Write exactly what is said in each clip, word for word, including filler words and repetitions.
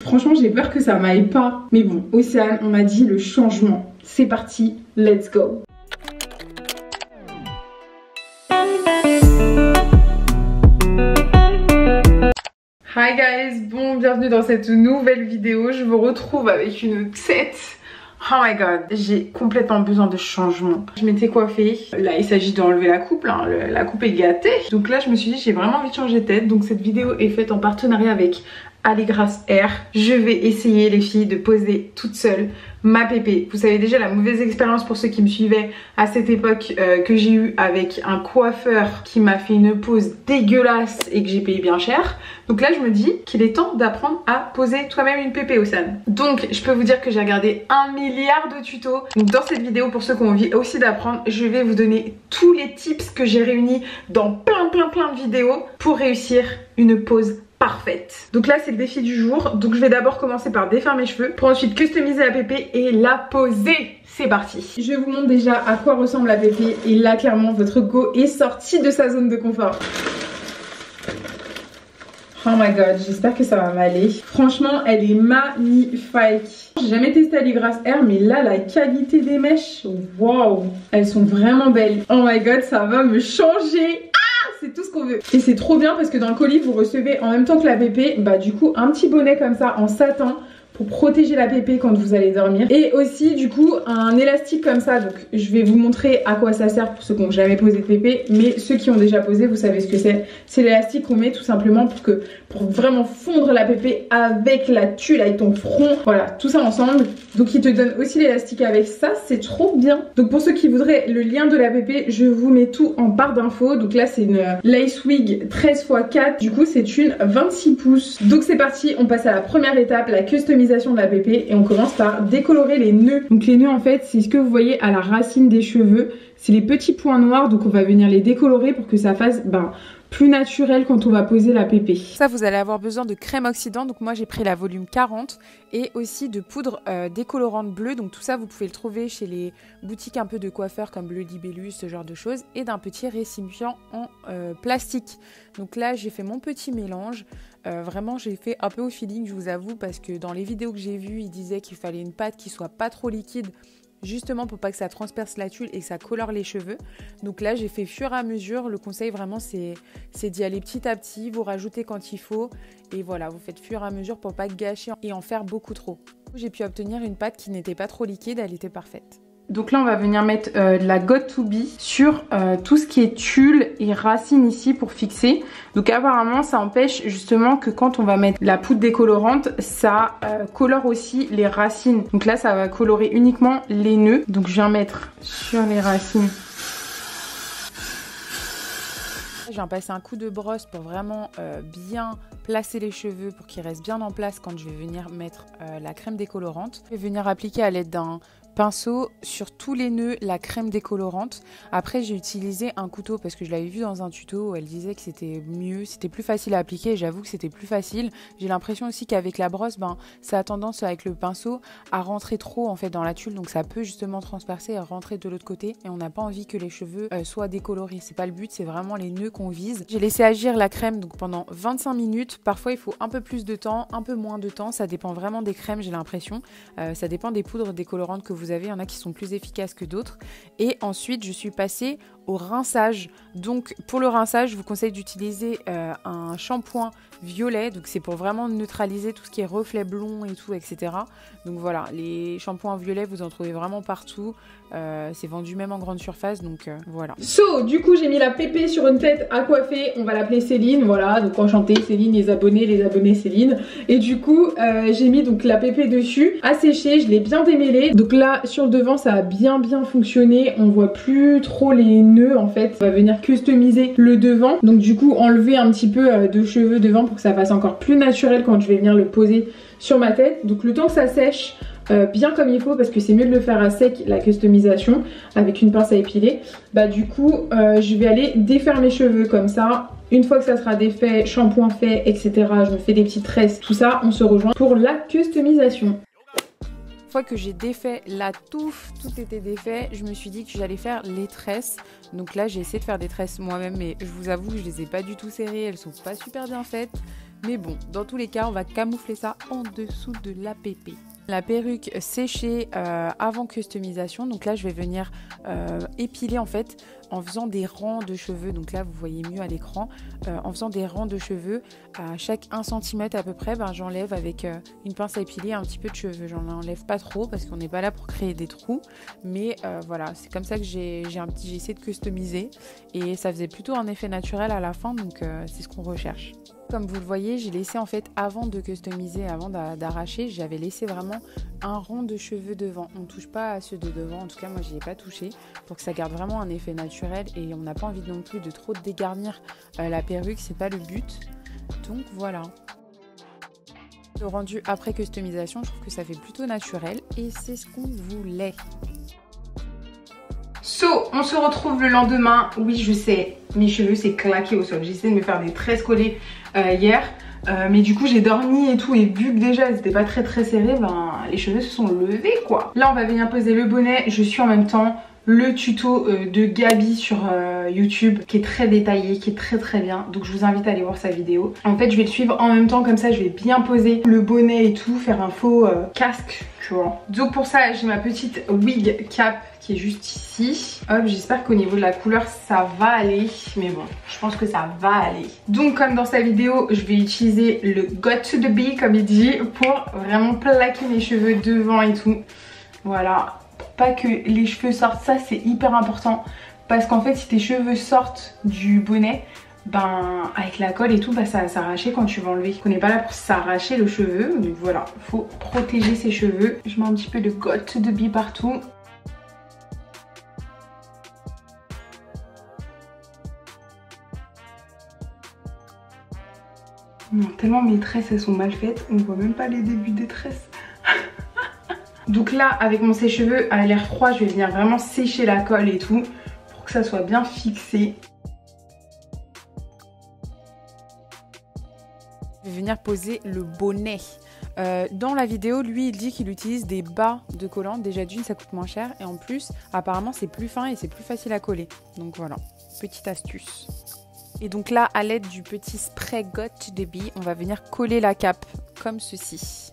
Franchement j'ai peur que ça m'aille pas. Mais bon, Océane, on m'a dit le changement. C'est parti, let's go. Hi guys, bon bienvenue dans cette nouvelle vidéo. Je vous retrouve avec une tête. Oh my god, j'ai complètement besoin de changement. Je m'étais coiffée, là il s'agit d'enlever la coupe, hein. Le, la coupe est gâtée. Donc là je me suis dit j'ai vraiment envie de changer de tête. Donc cette vidéo est faite en partenariat avec Aligrass Hair. Je vais essayer les filles de poser toute seule ma pépé. Vous savez déjà la mauvaise expérience pour ceux qui me suivaient à cette époque euh, que j'ai eu avec un coiffeur qui m'a fait une pose dégueulasse et que j'ai payé bien cher. Donc là je me dis qu'il est temps d'apprendre à poser toi-même une pépé, Océane. Donc je peux vous dire que j'ai regardé un milliard de tutos. Donc dans cette vidéo, pour ceux qui ont envie aussi d'apprendre, je vais vous donner tous les tips que j'ai réunis dans plein plein plein de vidéos pour réussir une pose parfaite. Donc là c'est le défi du jour. Donc je vais d'abord commencer par défaire mes cheveux pour ensuite customiser la pépé et la poser. C'est parti. Je vous montre déjà à quoi ressemble la pépé et là clairement votre go est sorti de sa zone de confort. Oh my god, j'espère que ça va m'aller. Franchement elle est magnifique. J'ai jamais testé Aligrass Hair mais là la qualité des mèches, waouh, elles sont vraiment belles. Oh my god, ça va me changer. C'est tout ce qu'on veut. Et c'est trop bien parce que dans le colis vous recevez en même temps que la pépé, bah du coup un petit bonnet comme ça en satin pour protéger la pépé quand vous allez dormir. Et aussi du coup un élastique comme ça. Donc je vais vous montrer à quoi ça sert pour ceux qui n'ont jamais posé de pépé. Mais ceux qui ont déjà posé, vous savez ce que c'est. C'est l'élastique qu'on met tout simplement pour que pour vraiment fondre la pépé avec la tulle, avec ton front. Voilà, tout ça ensemble. Donc il te donne aussi l'élastique avec ça, c'est trop bien. Donc pour ceux qui voudraient le lien de la pépé, je vous mets tout en barre d'infos. Donc là c'est une lace wig treize par quatre. Du coup c'est une vingt-six pouces. Donc c'est parti, on passe à la première étape, la customisation de la pépé, et on commence par décolorer les nœuds. Donc les nœuds en fait c'est ce que vous voyez à la racine des cheveux, c'est les petits points noirs. Donc on va venir les décolorer pour que ça fasse ben, plus naturel quand on va poser la pépé. Ça vous allez avoir besoin de crème oxydant, donc moi j'ai pris la volume quarante, et aussi de poudre euh, décolorante bleue. Donc tout ça vous pouvez le trouver chez les boutiques un peu de coiffeurs comme Bleu Libellus, ce genre de choses, et d'un petit récipient en euh, plastique. Donc là j'ai fait mon petit mélange. Euh, vraiment j'ai fait un peu au feeling, je vous avoue, parce que dans les vidéos que j'ai vues ils disaient qu'il fallait une pâte qui soit pas trop liquide, justement pour pas que ça transperce la tulle et que ça colore les cheveux. Donc là j'ai fait fur et à mesure. Le conseil vraiment c'est d'y aller petit à petit, vous rajoutez quand il faut et voilà, vous faites fur et à mesure pour pas gâcher et en faire beaucoup trop. J'ai pu obtenir une pâte qui n'était pas trop liquide, elle était parfaite. Donc là on va venir mettre euh, de la got to be sur euh, tout ce qui est tulle et racines ici pour fixer. Donc apparemment ça empêche justement que quand on va mettre la poudre décolorante, ça euh, colore aussi les racines. Donc là ça va colorer uniquement les nœuds. Donc je viens mettre sur les racines. Je viens passer un coup de brosse pour vraiment euh, bien placer les cheveux pour qu'ils restent bien en place quand je vais venir mettre euh, la crème décolorante. Je vais venir appliquer à l'aide d'un pinceau sur tous les nœuds la crème décolorante. Après j'ai utilisé un couteau parce que je l'avais vu dans un tuto où elle disait que c'était mieux, c'était plus facile à appliquer, et j'avoue que c'était plus facile. J'ai l'impression aussi qu'avec la brosse, ben, ça a tendance avec le pinceau à rentrer trop en fait dans la tulle, donc ça peut justement transpercer et rentrer de l'autre côté, et on n'a pas envie que les cheveux euh, soient décolorés. C'est pas le but, c'est vraiment les nœuds qu'on vise. J'ai laissé agir la crème donc pendant vingt-cinq minutes. Parfois il faut un peu plus de temps, un peu moins de temps, ça dépend vraiment des crèmes, j'ai l'impression. Euh, ça dépend des poudres décolorantes que vous avez, il y en a qui sont plus efficaces que d'autres. Et ensuite je suis passée au rinçage. Donc pour le rinçage je vous conseille d'utiliser euh, un shampoing violet, donc c'est pour vraiment neutraliser tout ce qui est reflets blonds et tout, etc. Donc voilà, les shampoings violets vous en trouvez vraiment partout, euh, c'est vendu même en grande surface, donc euh, voilà. So du coup j'ai mis la pépé sur une tête à coiffer, on va l'appeler Céline, voilà, donc enchantée Céline, les abonnés, les abonnés Céline. Et du coup euh, j'ai mis donc la pépé dessus à sécher, je l'ai bien démêlée. Donc là sur le devant ça a bien bien fonctionné, on voit plus trop les nœuds en fait. On va venir customiser le devant, donc du coup enlever un petit peu euh, de cheveux devant pour que ça fasse encore plus naturel quand je vais venir le poser sur ma tête. Donc le temps que ça sèche euh, bien comme il faut, parce que c'est mieux de le faire à sec la customisation avec une pince à épiler, bah du coup euh, je vais aller défaire mes cheveux comme ça. Une fois que ça sera défait, shampoing fait, et cetera, je me fais des petites tresses, tout ça, on se rejoint pour la customisation. Une fois que j'ai défait la touffe, tout était défait, je me suis dit que j'allais faire les tresses. Donc là j'ai essayé de faire des tresses moi-même, mais je vous avoue que je les ai pas du tout serrées, elles sont pas super bien faites. Mais bon, dans tous les cas, on va camoufler ça en dessous de l'A P P. La perruque séchée euh, avant customisation, donc là je vais venir euh, épiler en fait en faisant des rangs de cheveux, donc là vous voyez mieux à l'écran, euh, en faisant des rangs de cheveux à chaque un centimètre à peu près, ben, j'enlève avec euh, une pince à épiler un petit peu de cheveux, j'en enlève pas trop parce qu'on n'est pas là pour créer des trous, mais euh, voilà, c'est comme ça que j'ai essayé de customiser et ça faisait plutôt un effet naturel à la fin, donc euh, c'est ce qu'on recherche. Comme vous le voyez, j'ai laissé en fait, avant de customiser, avant d'arracher, j'avais laissé vraiment un rond de cheveux devant. On ne touche pas à ceux de devant, en tout cas moi j'y ai pas touché, pour que ça garde vraiment un effet naturel et on n'a pas envie non plus de trop dégarnir euh, la perruque, c'est pas le but. Donc voilà. Le rendu après customisation, je trouve que ça fait plutôt naturel et c'est ce qu'on voulait. So, on se retrouve le lendemain. Oui, je sais, mes cheveux c'est claqué au sol. J'ai essayé de me faire des tresses collées euh, hier. Euh, mais du coup j'ai dormi et tout, et vu que déjà c'était pas très très serré, ben les cheveux se sont levés quoi. Là on va venir poser le bonnet. Je suis en même temps le tuto euh, de Gabi sur euh, YouTube qui est très détaillé, qui est très très bien. Donc je vous invite à aller voir sa vidéo. En fait je vais le suivre en même temps, comme ça je vais bien poser le bonnet et tout, faire un faux euh, casque, tu vois. Donc pour ça j'ai ma petite wig cap qui est juste ici. Hop, j'espère qu'au niveau de la couleur ça va aller, mais bon, je pense que ça va aller. Donc comme dans sa vidéo, je vais utiliser le Got to the Bee comme il dit pour vraiment plaquer mes cheveux devant et tout. Voilà, pour pas que les cheveux sortent, ça c'est hyper important parce qu'en fait si tes cheveux sortent du bonnet, ben avec la colle et tout, bah, ça va s'arracher quand tu vas enlever. On n'est pas là pour s'arracher le cheveu, donc voilà, faut protéger ses cheveux. Je mets un petit peu de Got to the Bee partout. Non, tellement mes tresses elles sont mal faites, on voit même pas les débuts des tresses. Donc là avec mon sèche-cheveux à l'air froid, je vais venir vraiment sécher la colle et tout pour que ça soit bien fixé. Je vais venir poser le bonnet. Euh, dans la vidéo, lui il dit qu'il utilise des bas de collant. Déjà d'une ça coûte moins cher et en plus apparemment c'est plus fin et c'est plus facile à coller. Donc voilà, petite astuce. Et donc là, à l'aide du petit spray Got to the Bee, on va venir coller la cape comme ceci.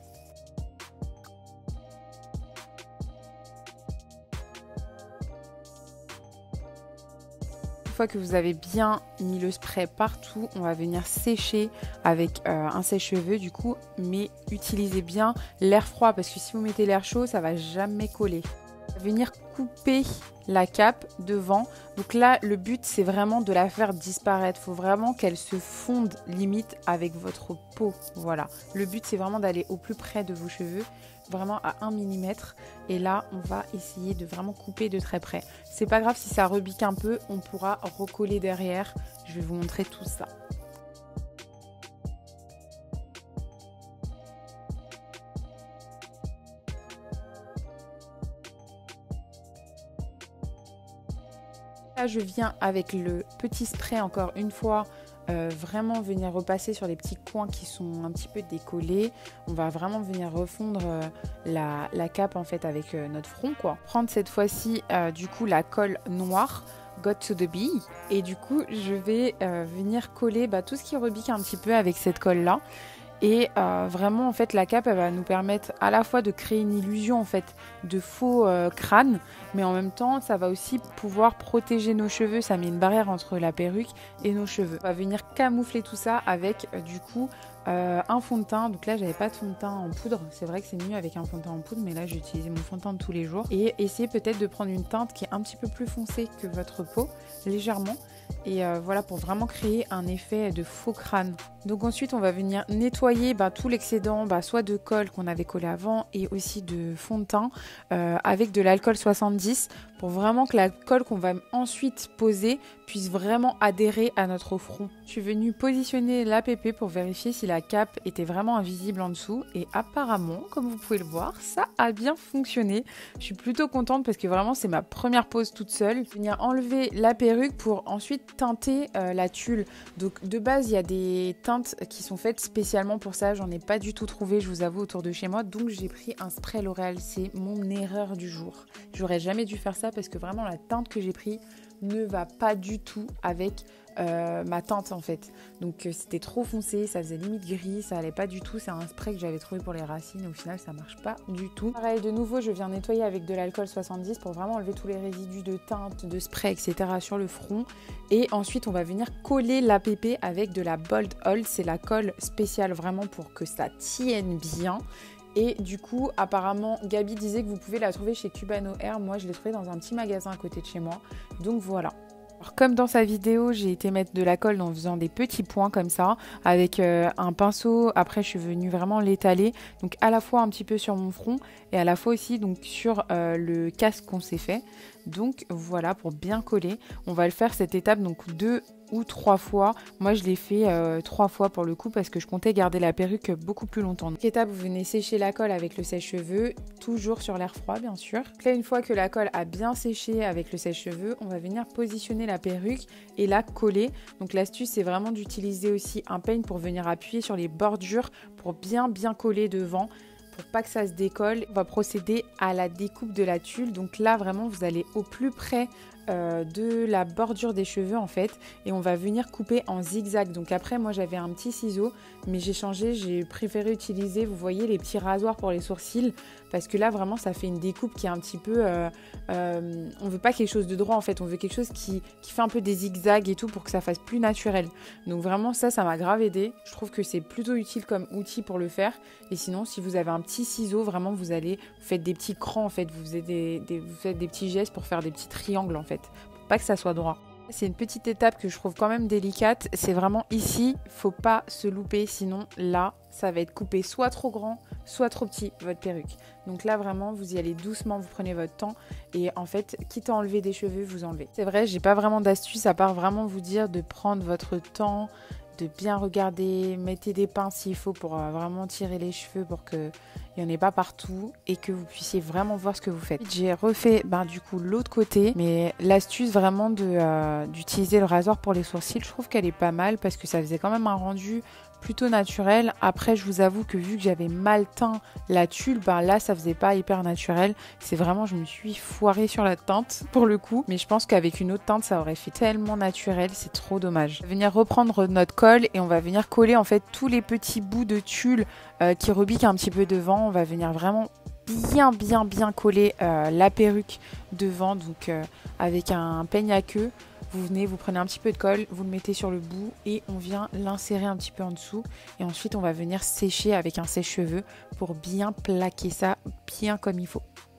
Une fois que vous avez bien mis le spray partout, on va venir sécher avec euh, un sèche-cheveux du coup, mais utilisez bien l'air froid parce que si vous mettez l'air chaud, ça va jamais coller. Venir couper la cape devant, donc là le but c'est vraiment de la faire disparaître, faut vraiment qu'elle se fonde limite avec votre peau. Voilà, le but c'est vraiment d'aller au plus près de vos cheveux, vraiment à un millimètre, et là on va essayer de vraiment couper de très près. C'est pas grave si ça rebique un peu, on pourra recoller derrière, je vais vous montrer tout ça. Là, je viens avec le petit spray encore une fois, euh, vraiment venir repasser sur les petits coins qui sont un petit peu décollés. On va vraiment venir refondre euh, la, la cape en fait avec euh, notre front quoi. Prendre cette fois-ci euh, du coup la colle noire Got to the Bee et du coup je vais euh, venir coller bah, tout ce qui rebique un petit peu avec cette colle là. Et euh, vraiment en fait la cape elle va nous permettre à la fois de créer une illusion en fait de faux euh, crâne, mais en même temps ça va aussi pouvoir protéger nos cheveux, ça met une barrière entre la perruque et nos cheveux. On va venir camoufler tout ça avec euh, du coup euh, un fond de teint. Donc là j'avais pas de fond de teint en poudre, c'est vrai que c'est mieux avec un fond de teint en poudre, mais là j'ai utilisé mon fond de teint de tous les jours. Et essayez peut-être de prendre une teinte qui est un petit peu plus foncée que votre peau, légèrement. Et euh, voilà, pour vraiment créer un effet de faux crâne. Donc ensuite on va venir nettoyer bah, tout l'excédent bah, soit de colle qu'on avait collé avant et aussi de fond de teint euh, avec de l'alcool soixante-dix pour vraiment que la colle qu'on va ensuite poser puisse vraiment adhérer à notre front. Je suis venue positionner l'A P P pour vérifier si la cape était vraiment invisible en dessous et apparemment, comme vous pouvez le voir, ça a bien fonctionné. Je suis plutôt contente parce que vraiment c'est ma première pose toute seule. Je vais venir enlever la perruque pour ensuite teinter euh, la tulle. Donc de base il y a des teintes qui sont faites spécialement pour ça, j'en ai pas du tout trouvé je vous avoue autour de chez moi, donc j'ai pris un spray L'Oréal, c'est mon erreur du jour. J'aurais jamais dû faire ça parce que vraiment la teinte que j'ai pris ne va pas du tout avec euh, ma teinte en fait. Donc euh, c'était trop foncé, ça faisait limite gris, ça allait pas du tout. C'est un spray que j'avais trouvé pour les racines, au final ça marche pas du tout. Pareil, de nouveau je viens nettoyer avec de l'alcool soixante-dix pour vraiment enlever tous les résidus de teinte, de spray, et cetera sur le front. Et ensuite on va venir coller l'A P P avec de la Bold Hold, c'est la colle spéciale vraiment pour que ça tienne bien. Et du coup, apparemment, Gabi disait que vous pouvez la trouver chez Cubano Air. Moi, je l'ai trouvée dans un petit magasin à côté de chez moi. Donc voilà. Alors, comme dans sa vidéo, j'ai été mettre de la colle en faisant des petits points comme ça, avec euh, un pinceau. Après, je suis venue vraiment l'étaler. Donc à la fois un petit peu sur mon front et à la fois aussi donc sur euh, le casque qu'on s'est fait. Donc voilà, pour bien coller. On va le faire cette étape donc deux ou trois fois. Moi je l'ai fait euh, trois fois pour le coup parce que je comptais garder la perruque beaucoup plus longtemps. Donc étape, vous venez sécher la colle avec le sèche-cheveux, toujours sur l'air froid bien sûr. Donc là, une fois que la colle a bien séché avec le sèche-cheveux, on va venir positionner la perruque et la coller. Donc l'astuce, c'est vraiment d'utiliser aussi un peigne pour venir appuyer sur les bordures pour bien bien coller devant, pour pas que ça se décolle. On va procéder à la découpe de la tulle. Donc là vraiment vous allez au plus près euh, de la bordure des cheveux en fait, et on va venir couper en zigzag. Donc après moi j'avais un petit ciseau mais j'ai changé, j'ai préféré utiliser, vous voyez, les petits rasoirs pour les sourcils, parce que là vraiment ça fait une découpe qui est un petit peu euh, euh, on veut pas quelque chose de droit en fait, on veut quelque chose qui, qui fait un peu des zigzags et tout pour que ça fasse plus naturel. Donc vraiment ça ça m'a grave aidé, je trouve que c'est plutôt utile comme outil pour le faire. Et sinon si vous avez un petit ciseau, vraiment vous allez, vous faites des petits crans en fait, vous faites des, des, vous faites des petits gestes pour faire des petits triangles en fait, pour pas que ça soit droit. C'est une petite étape que je trouve quand même délicate, c'est vraiment ici, faut pas se louper, sinon là ça va être coupé soit trop grand, soit trop petit votre perruque. Donc là vraiment vous y allez doucement, vous prenez votre temps et en fait quitte à enlever des cheveux, vous enlevez. C'est vrai, j'ai pas vraiment d'astuce à part vraiment vous dire de prendre votre temps, de bien regarder, mettez des pinces s'il faut pour euh, vraiment tirer les cheveux pour qu'il n'y en ait pas partout et que vous puissiez vraiment voir ce que vous faites. J'ai refait ben, du coup l'autre côté, mais l'astuce vraiment de, euh, d'utiliser le rasoir pour les sourcils, je trouve qu'elle est pas mal parce que ça faisait quand même un rendu plutôt naturel. Après je vous avoue que vu que j'avais mal teint la tulle, ben là ça faisait pas hyper naturel. C'est vraiment, je me suis foirée sur la teinte pour le coup, mais je pense qu'avec une autre teinte ça aurait fait tellement naturel, c'est trop dommage. On va venir reprendre notre colle et on va venir coller en fait tous les petits bouts de tulle euh, qui rebiquent un petit peu devant. On va venir vraiment bien bien bien coller euh, la perruque devant, donc euh, avec un peigne à queue. Vous venez, vous prenez un petit peu de colle, vous le mettez sur le bout et on vient l'insérer un petit peu en dessous. Et ensuite, on va venir sécher avec un sèche-cheveux pour bien plaquer ça bien comme il faut.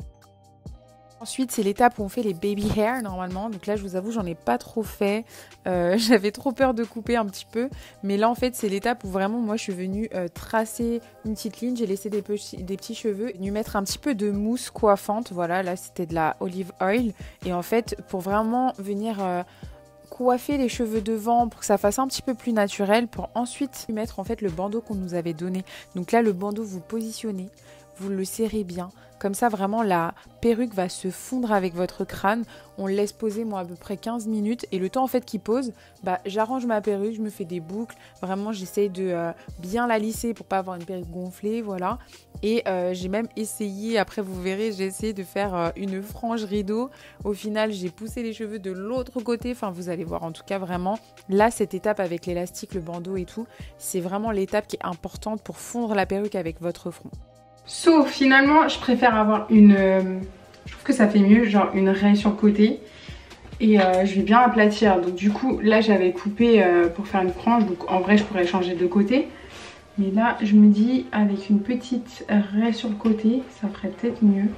Ensuite, c'est l'étape où on fait les baby hair normalement. Donc là, je vous avoue, j'en ai pas trop fait. Euh, J'avais trop peur de couper un petit peu. Mais là, en fait, c'est l'étape où vraiment, moi, je suis venue euh, tracer une petite ligne. J'ai laissé des, petits, des petits cheveux. Venue mettre un petit peu de mousse coiffante. Voilà, là, c'était de la olive oil. Et en fait, pour vraiment venir... Euh, coiffer les cheveux devant pour que ça fasse un petit peu plus naturel, pour ensuite mettre en fait le bandeau qu'on nous avait donné. Donc là le bandeau, vous positionnez, vous le serrez bien, comme ça vraiment la perruque va se fondre avec votre crâne. On le laisse poser moi à peu près quinze minutes et le temps en fait qu'il pose, bah j'arrange ma perruque, je me fais des boucles, vraiment j'essaye de euh, bien la lisser pour pas avoir une perruque gonflée, voilà. Et euh, j'ai même essayé, après vous verrez, j'ai essayé de faire euh, une frange rideau. Au final j'ai poussé les cheveux de l'autre côté, enfin vous allez voir, en tout cas vraiment là cette étape avec l'élastique, le bandeau et tout, c'est vraiment l'étape qui est importante pour fondre la perruque avec votre front. Sauf finalement je préfère avoir une, euh, je trouve que ça fait mieux, genre une raie sur le côté. Et euh, je vais bien aplatir, donc du coup là j'avais coupé euh, pour faire une frange, donc en vrai je pourrais changer de côté. Mais là je me dis avec une petite raie sur le côté ça ferait peut-être mieux.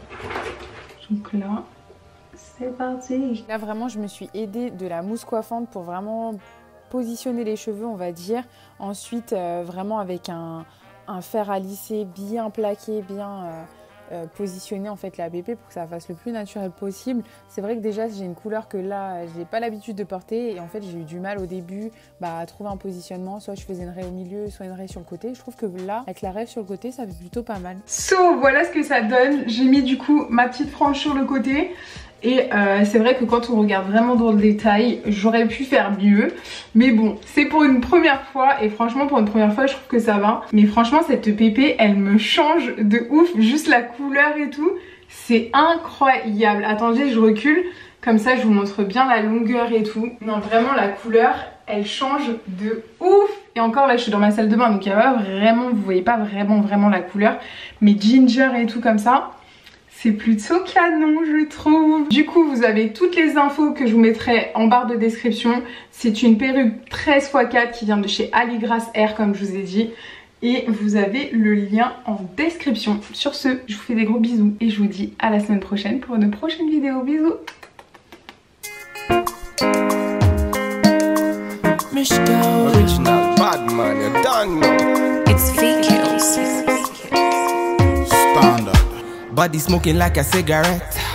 Donc là c'est parti. Là vraiment je me suis aidée de la mousse coiffante pour vraiment positionner les cheveux on va dire. Ensuite euh, vraiment avec un, un fer à lisser bien plaqué, bien... Euh, Euh, positionner en fait la B P pour que ça fasse le plus naturel possible. C'est vrai que déjà j'ai une couleur que là j'ai pas l'habitude de porter et en fait j'ai eu du mal au début bah, à trouver un positionnement, soit je faisais une raie au milieu, soit une raie sur le côté. Je trouve que là avec la raie sur le côté ça fait plutôt pas mal. So voilà ce que ça donne, j'ai mis du coup ma petite frange sur le côté. Et euh, c'est vrai que quand on regarde vraiment dans le détail, j'aurais pu faire mieux. Mais bon, c'est pour une première fois. Et franchement, pour une première fois, je trouve que ça va. Mais franchement, cette P P, elle me change de ouf. Juste la couleur et tout, c'est incroyable. Attendez, je recule. Comme ça, je vous montre bien la longueur et tout. Non, vraiment, la couleur, elle change de ouf. Et encore là je suis dans ma salle de bain donc il y a pas vraiment, vous voyez pas vraiment vraiment la couleur. Mais ginger et tout comme ça, c'est plutôt canon je trouve. Du coup vous avez toutes les infos que je vous mettrai en barre de description. C'est une perruque treize par quatre qui vient de chez Aligrass Hair comme je vous ai dit. Et vous avez le lien en description. Sur ce, je vous fais des gros bisous et je vous dis à la semaine prochaine pour une prochaine vidéo. Bisous. Original bad man, you don't know. It's fake. Standard. Body smoking like a cigarette.